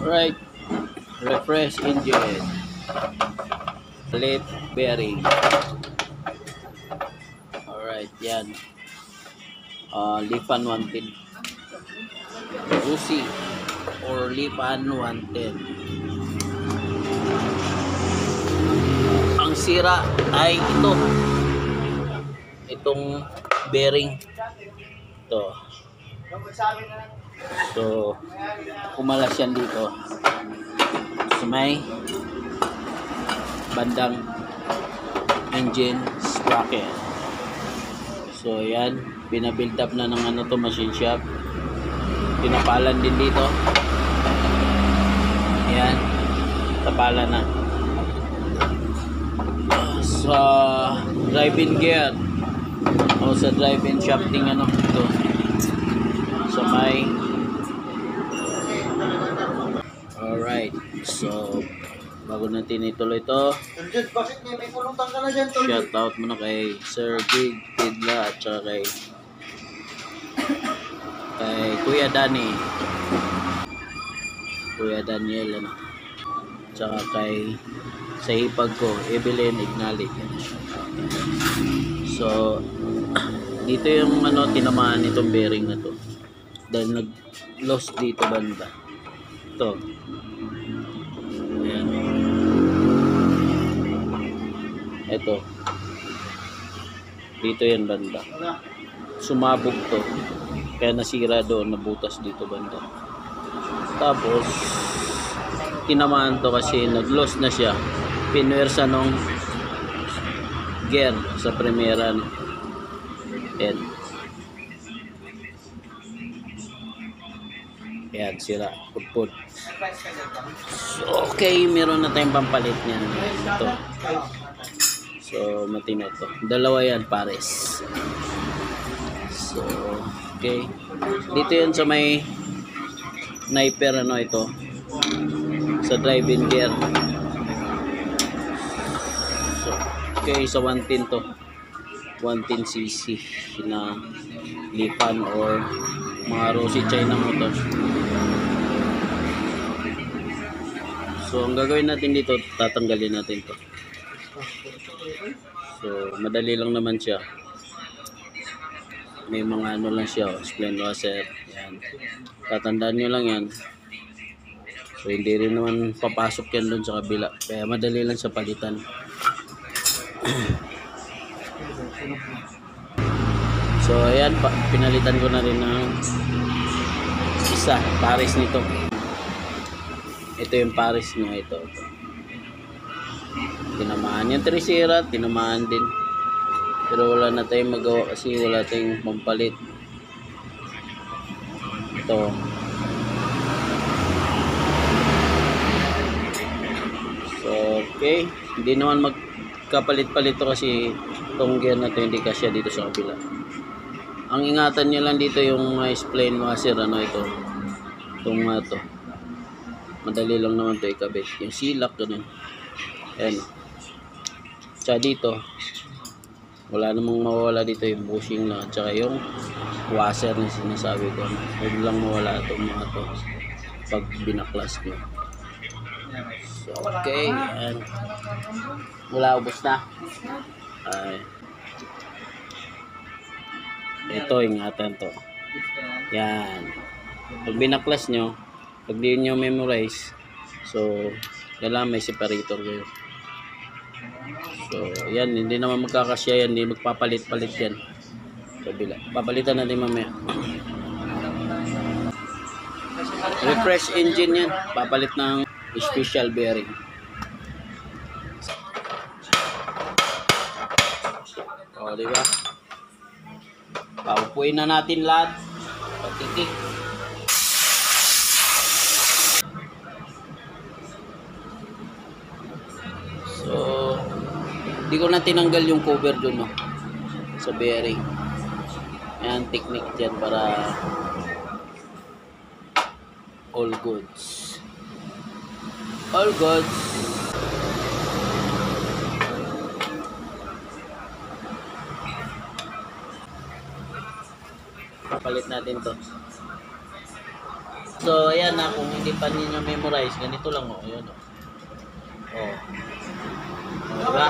Right, refresh engine, lip bearing. Alright, yan. Lipan 110. Rusi or Lipan 110. Ang sira ay itong bearing. Ito. So, kumalas yan dito sa may bandang engine sprocket. So, yan. Pinabuild up na ng ano to, machine shop. Pinapalan din dito. Ayan. Tapalan na. Sa drive-in gear o sa drive-in shafting ano ito. Sa may alright. So, bago natin ituloy ito, shout out muna kay Sir Gig Tidla at saka kay Kuya Danny, Kuya Daniel ano, tsaka kay sa hipag ko Evelyn Ignalik. So dito yung ano tinamaan itong bearing na to dahil nag lost dito banda ito. Ayan. Ito dito yan banda, sumabog to kaya nasira doon, nabutas dito banda. Tapos tinamaan to kasi nag-loss na siya, pinwersa nung gear sa primera no? Yan sira, pudpud. So, okay, meron na tayong pampalit niyan ito. So matino to, dalawa yan pares. So okay, dito yan sa may sniper ano ito sa drive-in gear. So, okay, sa 110 to 110cc na Lipan or mga Rossi China motors. So ang gagawin natin dito, tatanggalin natin to. So madali lang naman siya, may mga ano lang siya, spline washer yan, tatandaan nyo lang yan. So hindi rin naman papasok yan doon sa kabila, kaya madali lang sa palitan. So ayan, pinalitan ko na rin ng isa, pares nito. Ito yung pares niya, ito. Tinamaan yung trisira, tinamaan din. Pero wala na tayong magawa kasi wala tayong pampalit. Ito. So, okay. Hindi naman magkapalit-palit to kasi itong gear na to hindi kasya dito sa kabila. Ang ingatan nyo lang dito yung spline washer, ano ito. Itong to. Madali lang naman to ikabit. Yung silak, ganun. Ayan. Tsaka dito, wala namang mawawala dito yung bushing lang. Tsaka yung washer na sinasabi ko. Huwag lang mawala itong mga to pag binaklas nyo. So, okay. Ayan. Wala, ubos na. Ay. Ito, ingatan to. Yan. Pag binaklas nyo, pag di nyo memorize, so, kailangan may separator kayo. So, yan, hindi naman magkakasya yan, hindi magpapalit-palit yan. Kabila. Papalitan natin mamaya. Refresh engine yan. Papalit ng special bearing. O, diba? Paupuin na natin lahat. Patikik. So, hindi ko na tinanggal yung cover dun, no? Sa bearing. Ayan, technique dyan para all goods. All goods. Palit natin to. So, ayan na, kung hindi pa ninyo memorize, ganito lang o. Ayan o. Oh. Diba?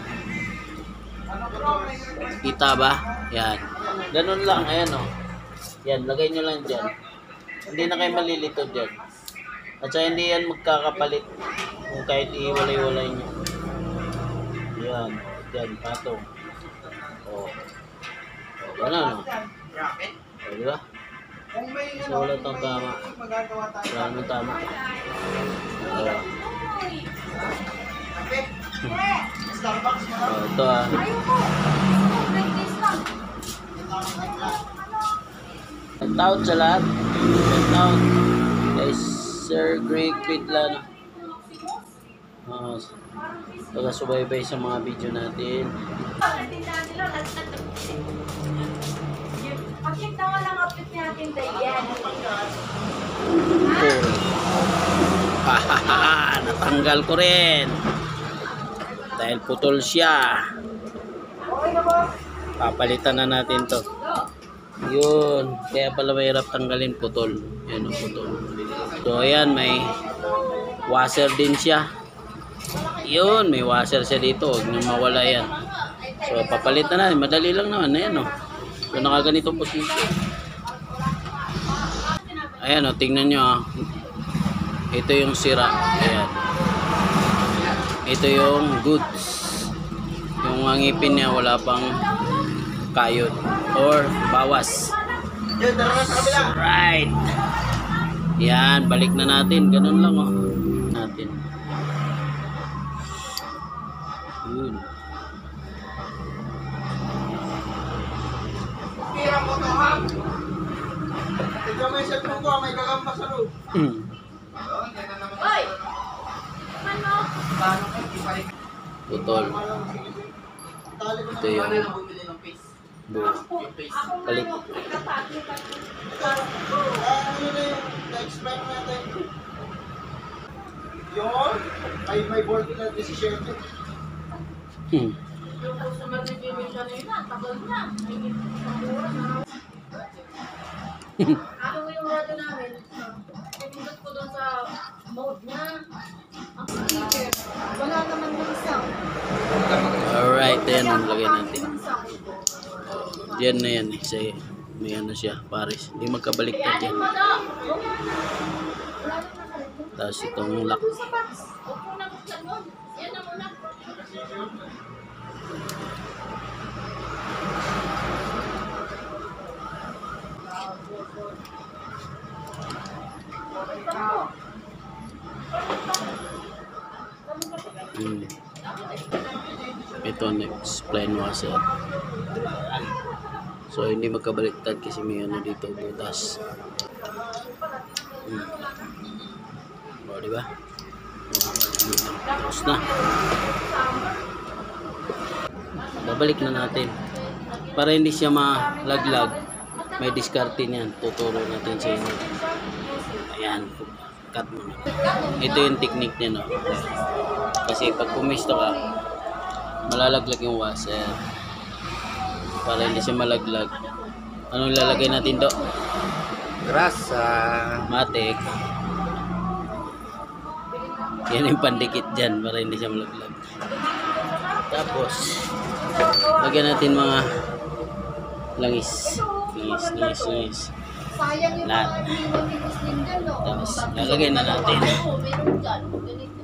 Kita ba? Yan. Ganun lang, ayan o. Yan, lagay nyo lang dyan. Hindi na kayo malilito dyan. At saka hindi yan magkakapalit kung kahit iiwalay-walay nyo. Yan. Yan, patong. O. O, ganun o. O, diba? So, wala itong tama. Wala nang tama. O. O, ito ah. Shout sa lahat. Shout kay Sir Greg Pidlan. Pagkasubaybay sa mga video natin. Pakit na nga lang update natin Dayan. Natanggal ko rin. Dahil putol siya. Papalitan na natin to. Yun. Kaya pala mahirap tanggalin putol. Yan o, putol. So ayan, may washer din siya. Yun, may washer siya dito. Huwag nyo mawala yan. So papalitan na natin. Madali lang naman. Ayan o. So nakaganitong position. Ayan o, tingnan nyo o. Ito yung sira. Ayan. Ito yung goods. Yung ngipin niya wala pang kayod or bawas. Right. Yan, balik na natin. Ganun lang oh. Natin. Yun. Tira mo to ha. Ito may cellphone ko, may gagamba sa loob. Oy! Ano? Putol. Ito yung buo. Balik. Ano na yung na-expire natin? Yun, may board na 17. Hmm. Yung customer review siya na yun, tagal na. May isang oras na. Ako yung radio namin, pinindot ko doon sa mode niya. Ang speaker, wala naman yung sound. Alright, ayan ang lagay natin. Yung sound. Yan na yan eh. Say, may ano siya, pares. Hindi magkabaliktad yan. Tapos itong lock. Doon sa box, huwag mo na buksan mo. Yan na muna. Hmm. Ito next plain washer. So hindi magkabaliktad kasi may ano dito butas. O diba? Tapos na. Babalik na natin. Para hindi siya malaglag, may diskarte niyan. Tuturo natin sa inyo. Ayan. Cut mo na. Ito yung technique niya, no? Kasi pag pumisto ka, malalaglag yung washer. Para hindi siya malaglag. Anong lalagay natin do? Grasa. Matik. Yan yung pandikit dyan para hindi siya malaglag. Tapos, lagyan natin mga langis. Langis. Sayang yung Lahat. mga minimigos din dyan, no? Tapos, lalagay na natin. Meron dyan, ganito.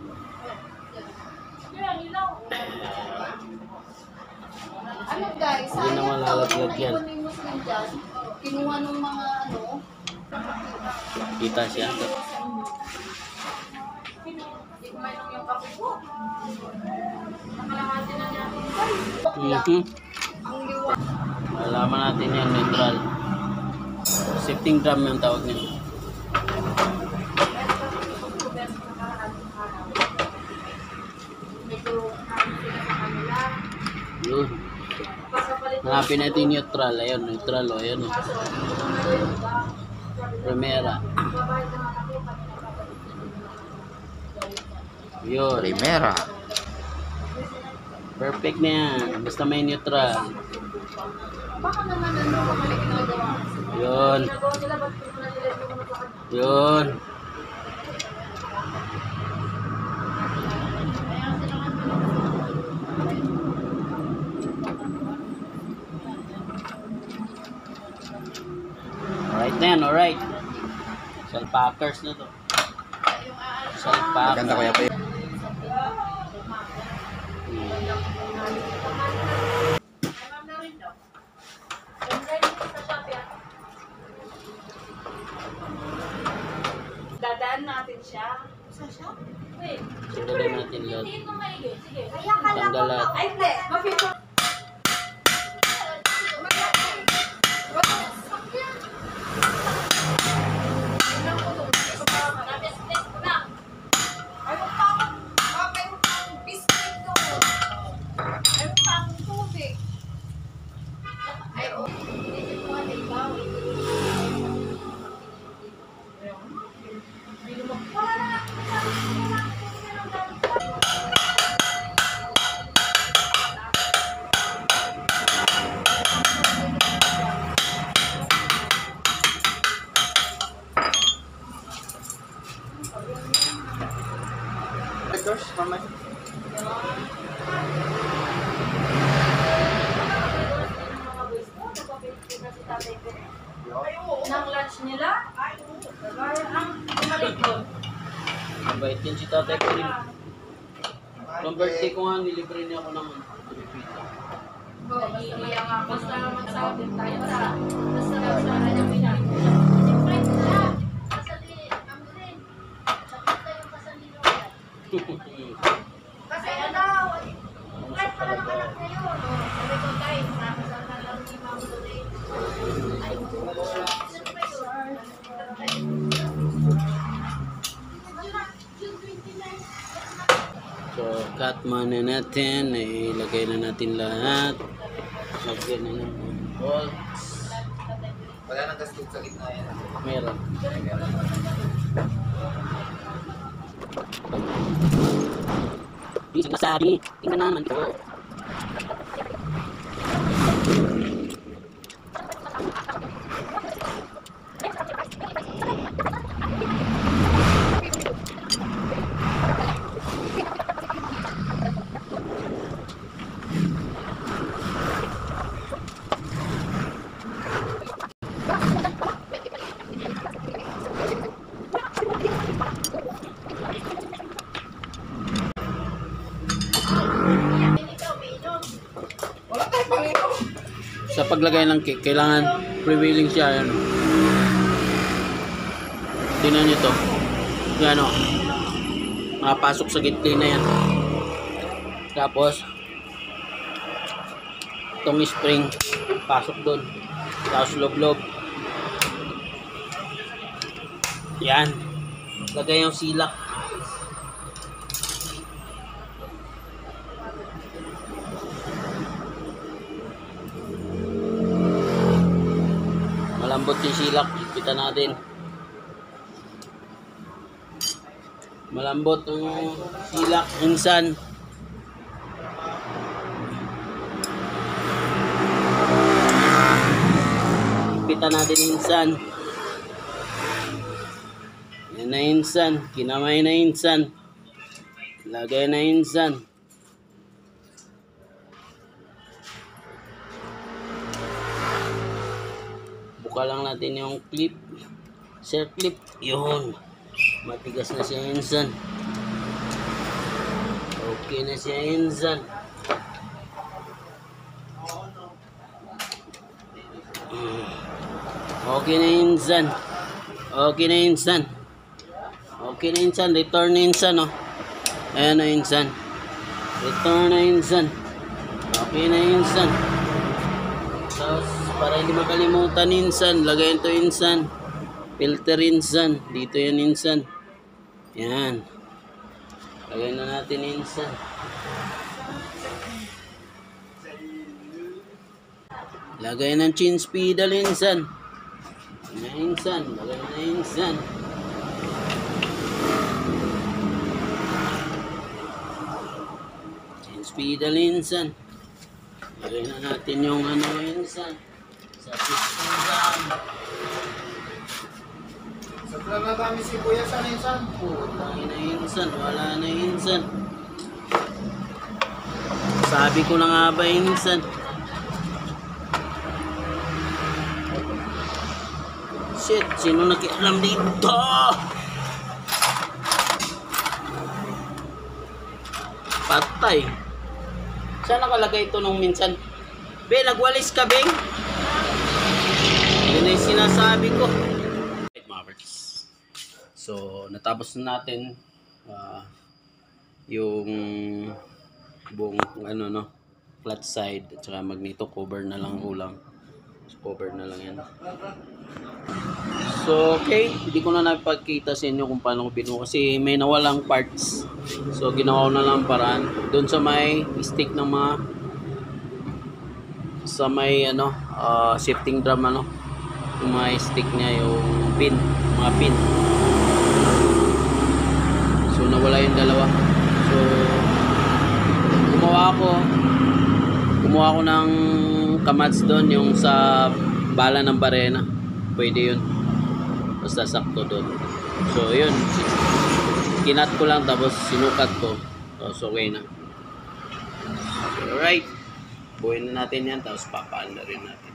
Ano guys, Hindi na sayang malalaglag yan. minimigos din dyan. Kinuha ng mga ano. Kita siya. Tigmay nung yung kape ko. Nakalahati na niya. Ang liwa. Alaman natin yan, neutral. Shifting drum yung tawag niya. Medyo sila sa kanila. Yun. Hanapin natin neutral. Ayun, neutral. O, ayun. Primera. Yun. Primera. Perfect na yan. Basta may neutral. Baka naman ano, bumalik na gawa. Yun. Ginagawa nila, ba't ko na nila yung mga Yun. Alright na yan, alright. Salpackers na to. Salpackers. Maganda kuya pa yun. Dadaan natin siya. Sa shop? Wait. Sundalin natin lahat. Hindi ko maigi. Sige. Tanggal lahat. Ay, hindi. Mapito. Josh, mamay. Nang lunch nila? Ay, ang bumalik doon. Mabait yun si tatay ko rin. Nung birthday ko nga, nilibre niya ako ng pizza. Iiyak nga. Basta magsabi tayo sa basta nagsara niya pinag-usap. Kasi ano daw, kahit pala ng anak na yun. Sabi ko guys, nakasal na lang si Ma'am Lorraine. Ay, siyempre yun. So, cut muna natin. Ilagay na natin lahat. Lagyan na ng bolts. Wala nang gastos sa gitna yan. Meron. Di sinasabi. Tingnan naman ko. Wala tayong Panginoon. Sa paglagay ng cake, kailangan prevailing siya. Yan. Tingnan nyo to. Yan o. Makapasok sa gitna na yan. Tapos, itong spring, pasok doon. Tapos loob-loob. Yan. Lagay yung silak. Malambot yung silak, kita natin. Malambot yung silak, insan. Kita natin insan. Yan na insan, kinamay na insan. Lagay na insan. Buka lang natin yung clip. Share clip. Yun. Matigas na siya insan. Okay na siya insan. Okay na insan. Okay na insan. Okay na insan. Return na insan. Oh. Ayan na insan. Return na insan. Okay na insan. Tapos para hindi makalimutan insan, lagayin to insan. Filter insan. Dito yan insan. Yan. Lagayin na natin insan. Lagay ng chin speedal insan. Yan insan. Lagay na insan. Chin speedal insan. Lagay na natin yung ano insan. Sa piston dam. Wala na kami si Kuya sa minsan. Putang ina insan, wala na insan. Sabi ko na nga ba insan? Shit, sino nakialam dito? Patay. Saan nakalagay ito nung minsan? Be, nagwalis ka, Beng? Yun na yung sinasabi ko. Mga parts. So, natapos na natin yung buong ano no, flat side at saka magneto cover na lang ulang. Cover na lang yan. So, okay, hindi ko na napagkita sa inyo kung paano ko binuo kasi may nawalang parts. So, ginawa ko na lang paraan doon sa may stick ng mga sa may ano, shifting drum ano, yung mga stick niya, yung pin, mga pin. So, nawala yung dalawa. So, gumawa ako ng kamats doon, yung sa bala ng barena. Pwede yun. Basta sakto doon. So, yun. Kinat ko lang tapos sinukat ko. So, okay na. Alright. Buuin na natin yan tapos papaan na rin natin.